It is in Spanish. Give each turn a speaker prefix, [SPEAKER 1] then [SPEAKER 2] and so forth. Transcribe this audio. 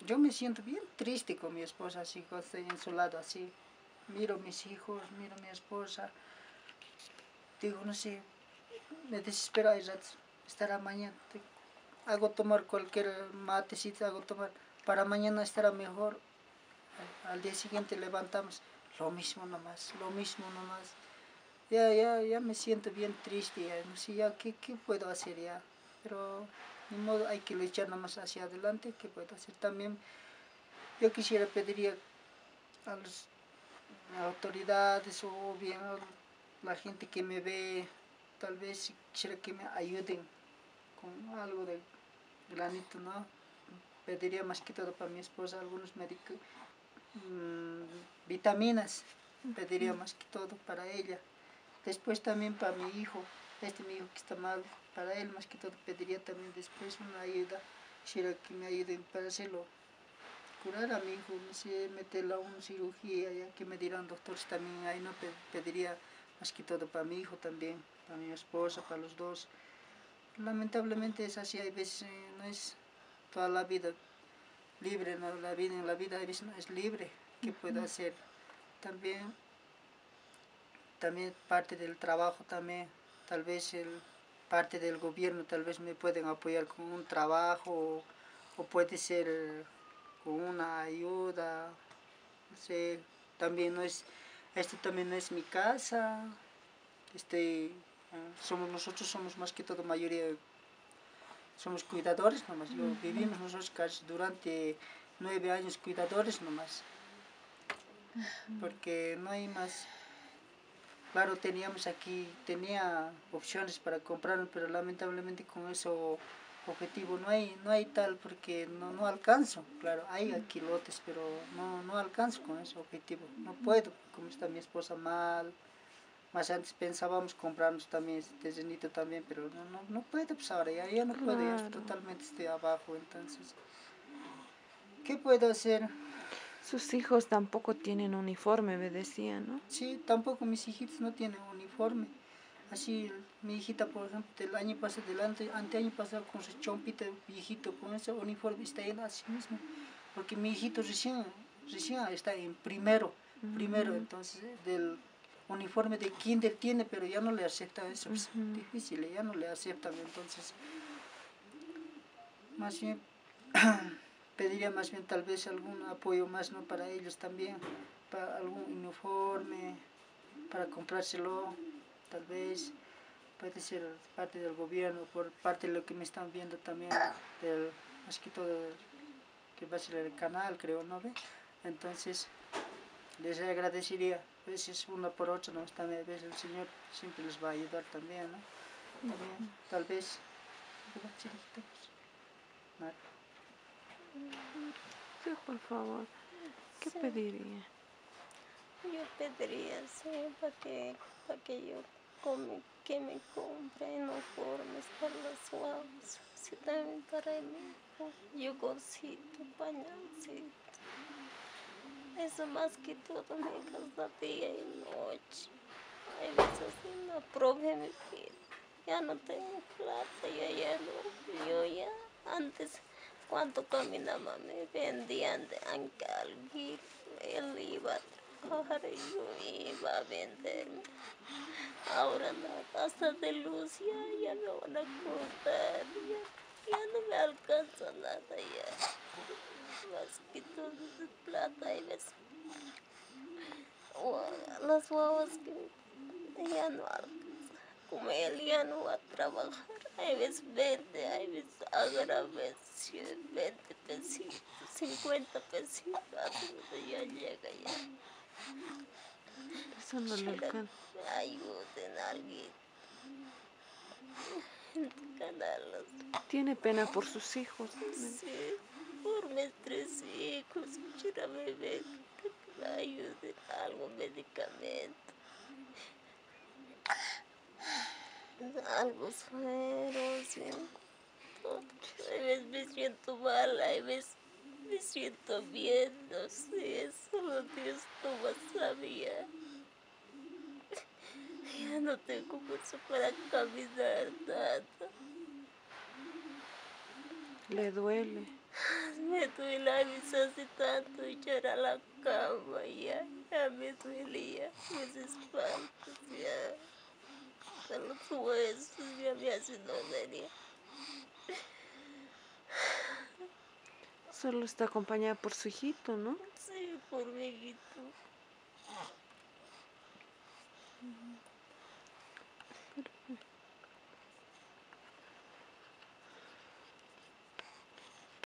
[SPEAKER 1] yo me siento bien triste con mi esposa, así, cuando estoy en su lado, así. Miro a mis hijos, miro a mi esposa. Digo, no sé, me desespero, hay ratos. Estará mañana. Hago tomar cualquier matecito, hago tomar. Para mañana estará mejor. Al día siguiente levantamos. Lo mismo nomás, lo mismo nomás. Ya me siento bien triste, ya, no sé, ya, ¿qué puedo hacer ya? Pero, ni modo, hay que luchar nomás hacia adelante, ¿qué puedo hacer? También, yo quisiera pedir a las autoridades o bien a la gente que me ve, tal vez quisiera que me ayuden con algo de granito, ¿no? Pediría más que todo para mi esposa algunos vitaminas, pediría más que todo para ella. Después también para mi hijo, mi hijo que está mal, para él más que todo pediría también después una ayuda, quisiera que me ayuden para hacerlo, curar a mi hijo, no sé, meterlo a una cirugía, ya que me dirán doctores también, ahí no pediría más que todo para mi hijo también, para mi esposa, para los dos. Lamentablemente es así, hay veces no es toda la vida libre, ¿no? En la vida a veces no es libre, ¿qué puedo hacer? También parte del trabajo también, tal vez parte del gobierno tal vez me pueden apoyar con un trabajo o puede ser con una ayuda, no sé, también no es, esto también no es mi casa, nosotros somos más que todo mayoría, somos cuidadores nomás, vivimos nosotros casi durante 9 años cuidadores nomás, porque no hay más. Claro, tenía opciones para comprarlo, pero lamentablemente con ese objetivo no hay tal, porque no alcanzo. Claro, hay aquí lotes, pero no alcanzo con ese objetivo. No puedo, como está mi esposa mal. Más antes pensábamos comprarnos también este terrenito también, pero no puedo, pues ahora ya no puedo, ya totalmente estoy abajo, entonces, ¿qué puedo hacer?
[SPEAKER 2] Sus hijos tampoco tienen uniforme, me decía, ¿no?
[SPEAKER 1] Sí, tampoco mis hijitos no tienen uniforme. Así, mi hijita, por ejemplo, del año pasado, anteaño pasado, con su chompita viejito, con ese uniforme, está él así mismo. Porque mi hijito recién está en primero, entonces, del uniforme de kinder tiene, pero ya no le aceptan, eso es difícil, ya no le aceptan, entonces, más bien, pediría más bien tal vez algún apoyo más, ¿no? Para ellos también, para algún uniforme, para comprárselo, tal vez. Puede ser parte del gobierno, por parte de lo que me están viendo también, más que todo, que va a ser el canal, creo, ¿no ve? Entonces, les agradecería, a veces uno por otro, ¿no? También a veces el Señor siempre les va a ayudar también, ¿no? También, tal vez,
[SPEAKER 2] Sí, por favor. ¿Qué
[SPEAKER 3] Sí,
[SPEAKER 2] pediría?
[SPEAKER 3] yo pediría, sí, para que yo que me compre uniformes para las guaguas, sí, también para mi hijo, yogurcito, pañalcito. Eso más que todo me gasta día y noche. Hay veces sí me aprobé mi vida. Ya no tengo plata, yo ya antes cuando caminaba me vendían de Ancalgui, él iba a trabajar y yo iba a venderme. Ahora nada, hasta de luz ya me van a cortar, ya no me alcanza nada ya. Más que todo de plata y ves, las guaguas que ya no alcanza. Como él ya no va a trabajar, hay veces vende, hay veces agarra 20 pesitos, 50 pesitos, hasta donde ya llega ya.
[SPEAKER 2] Eso no le
[SPEAKER 3] Quisiera que
[SPEAKER 2] alcanza.
[SPEAKER 3] me ayuden a alguien en tu canal.
[SPEAKER 2] Tiene pena por sus hijos.
[SPEAKER 3] Sí, por mis 3 hijos, quisiera bebé que me ayuden algún medicamento, algo suero, sí. A veces me siento mal, a veces me siento bien, no sé, solo Dios no más sabía. Ya no tengo fuerza para caminar nada.
[SPEAKER 2] Le duele.
[SPEAKER 3] Me duele a veces hace tanto echar a la cama, ya me duele, mis espaldas, ya, hasta los huesos ya me hacen doler.
[SPEAKER 2] Solo está acompañada por su hijito, ¿no?
[SPEAKER 3] Sí, por mi hijito.